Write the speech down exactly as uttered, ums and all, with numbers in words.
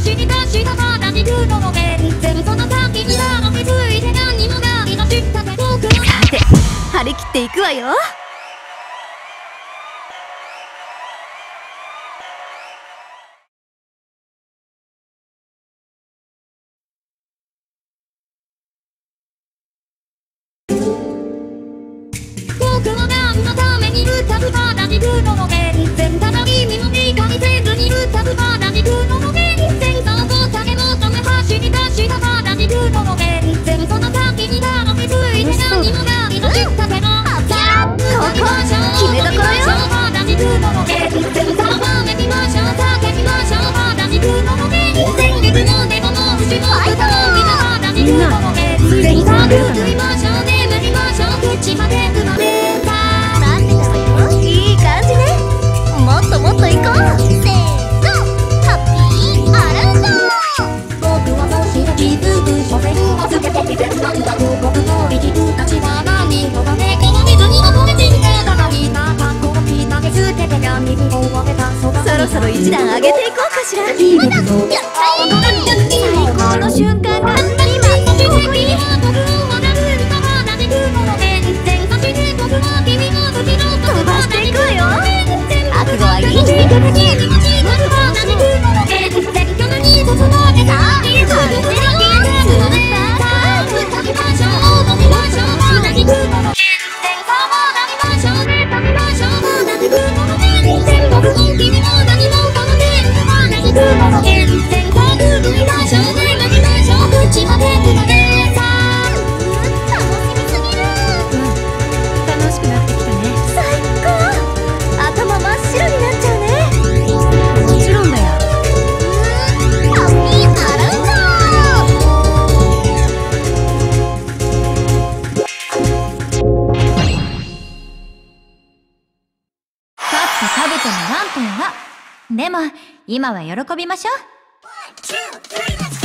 走り出したまだ見るのも現実その先には気づいて何もないの知ったけど僕はさて張り切っていくわよ。 僕は何のために歌うまだ見るのも現実ただ君も理解せずに歌うまだ見るのも現実そうだけ求め走り出したまだ見るのも現実その先には気づいて何もないの知ったけどここ決めどころよ。まだ見るのも現実さあわめきましょう叫びましょうまだ見るのも現実リズムでももうしも歌を見たまだ見るのも現実さあぐいましょう眠りましょう口まで踏まれた待ってたわよ。いい感じね。もっともっと行こう。せーのハッピーアラウンド。 僕はもし気づく所詮は全て自然なんだと僕の生きる価値は何とかねこの水に溺れていただいた過去を見投げ捨てて闇に追われたそばそろそろ一段上げていこうかしら。 今だやった最高の瞬間が今ここに。 僕をまだ振りかまだ見るもので全そして僕は君の時の飛ばしていくわよ。覚悟はいいね。 僕は何るもので全曲に進まれたいつもの楽しくなってきたね。最高。頭真っ白になっちゃうね。もちろんだよ。 ハッピーアラウンド。 勝って食べてもなんともな。でも今は喜びましょう。